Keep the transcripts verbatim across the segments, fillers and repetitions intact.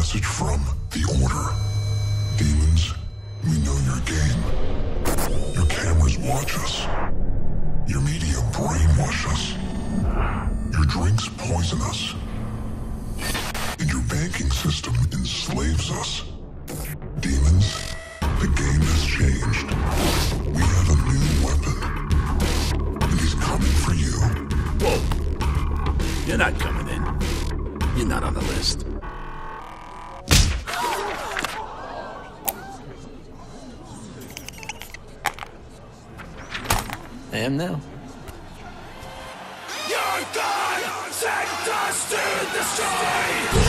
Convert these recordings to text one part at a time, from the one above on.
message from the Order. Demons, we know your game. Your cameras watch us. Your media brainwash us. Your drinks poison us. And your banking system enslaves us. Demons, the game has changed. We have a new weapon. And he's coming for you. Whoa. You're not coming in. You're not on the list. I am now. Your God sent us to destroy!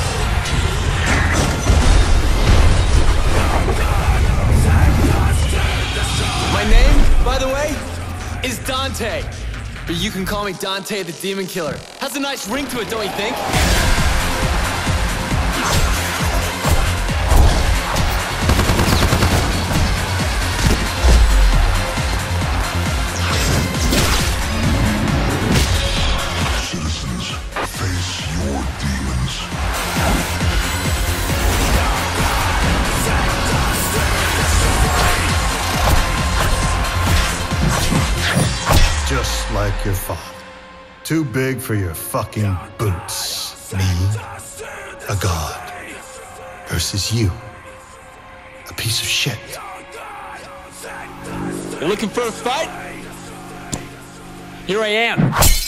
My name, by the way, is Dante. But you can call me Dante the Demon Killer. Has a nice ring to it, don't you think? Citizens, face your demons. Just like your father. Too big for your fucking boots. Me, a god, versus you, a piece of shit. You looking for a fight? Here I am.